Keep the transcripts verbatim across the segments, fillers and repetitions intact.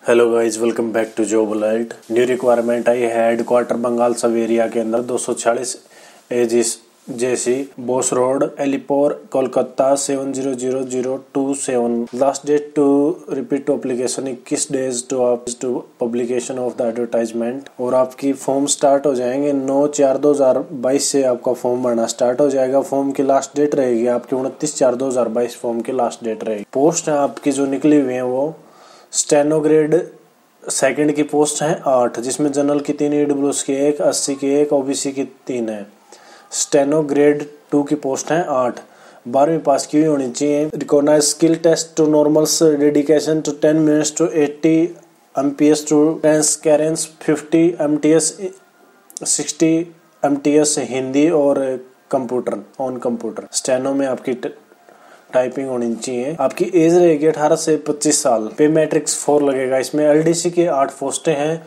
Hello guys, welcome back to job alert. New requirement आई है headquarter Bengal sub area के अंदर दो सौ छियालीस एजिस JC Bose road Alipore Kolkata seven zero zero zero two seven. Last date to repeat to application इक्कीस days to to publication of the advertisement. और आपकी फॉर्म स्टार्ट हो जाएंगे नौ चार दो हजार बाईस से आपका फॉर्म भरना स्टार्ट हो जाएगा। फॉर्म की लास्ट डेट रहेगी आपकी उनतीस चार दो हजार बाईस फॉर्म की लास्ट डेट रहेगी। पोस्ट है आपकी जो निकली हुई है वो स्टेनो ग्रेड सेकंड की पोस्ट है आठ, जिसमें जनरल की तीन, ईडब्ल्यूएस की एक, अस्सी की एक, ओबीसी की तीन है। स्टेनो ग्रेड टू की पोस्ट है आठ, बारहवीं पास की हुई होनी चाहिए। Recognise skill test to normals dedication to ten minutes to eighty MPS to transcurrence fifty MTS sixty MTS Hindi और कंप्यूटर ऑन कंप्यूटर। स्टेनो में आपकी टाइपिंग होनी चाहिए। आपकी एज रहेगी अठारह से पच्चीस साल। पे मैट्रिक्स फोर लगेगा। इसमें एलडीसी की आठ पोस्टें हैं,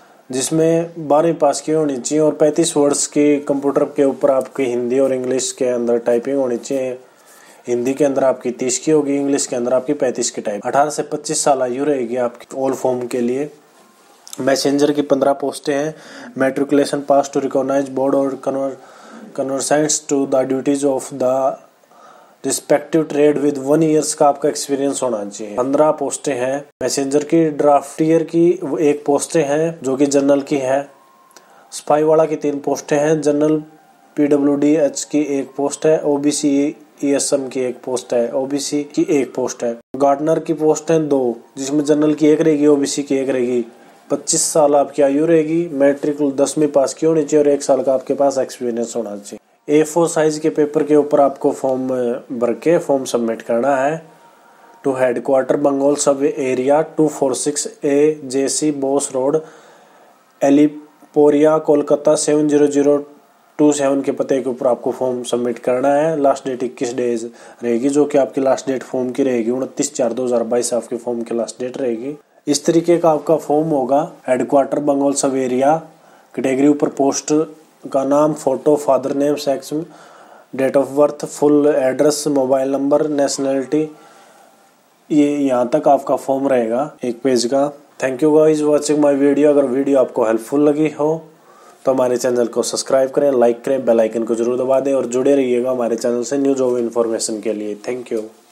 जिसमें बारहवीं पास की होनी चाहिए और पैंतीस वर्ड्स की कंप्यूटर के ऊपर आपकी हिंदी और इंग्लिश के अंदर टाइपिंग होनी चाहिए। हिंदी के अंदर आपकी तीस की होगी, इंग्लिश के अंदर आपकी पैंतीस की टाइप। अठारह से पच्चीस साल आयु रहेगी आपकी ऑल फॉर्म के लिए। मैसेंजर की पंद्रह पोस्टें हैं। Matriculation pass to recognise board और conversants to the duties of the respective trade with one years का आपका एक्सपीरियंस होना चाहिए। पंद्रह पोस्टें हैं। मैसेंजर की ड्राफ्टियर की एक पोस्टें हैं जो कि जनरल की है। स्पाई वाला की तीन पोस्टें हैं। जनरल पीडब्ल्यूडी एच की एक पोस्ट है। ओबीसी ईएसएम की एक पोस्ट है। ओबीसी की एक पोस्ट है। गार्डनर की पोस्ट है दो, जिसमें जनरल की एक रहेगी, ओबीसी की एक रहेगी। पच्चीस साल आपकी आयु रहेगी। मैट्रिक दसवीं पास की होनी चाहिए और एक साल का आपके पास एक्सपीरियंस होना चाहिए। ए फोर साइज के पेपर के ऊपर आपको फॉर्म भर के फॉर्म सबमिट करना है to headquarter Bengal sub area two four six A JC Bose road एलिपोरिया Kolkata seven zero zero two seven के पते के ऊपर आपको फॉर्म सबमिट करना है। लास्ट डेट इक्कीस डेज रहेगी, जो कि आपकी लास्ट डेट फॉर्म की रहेगी उनतीस चार दो हजार बाईस आपके फॉर्म की लास्ट डेट रहेगी। इस तरीके का आपका फॉर्म होगा। Headquarter Bengal sub area, category ऊपर पोस्ट का नाम, photo, father name, sex, date of birth, full address, mobile number, nationality, ये यहाँ तक आपका फॉर्म रहेगा एक पेज का। Thank you guys watching my video. अगर वीडियो आपको हेल्पफुल लगी हो तो हमारे चैनल को सब्सक्राइब करें, लाइक करें, बेल आइकन को जरूर दबा दें और जुड़े रहिएगा हमारे चैनल से न्यू जॉब इन्फॉर्मेशन के लिए। Thank you.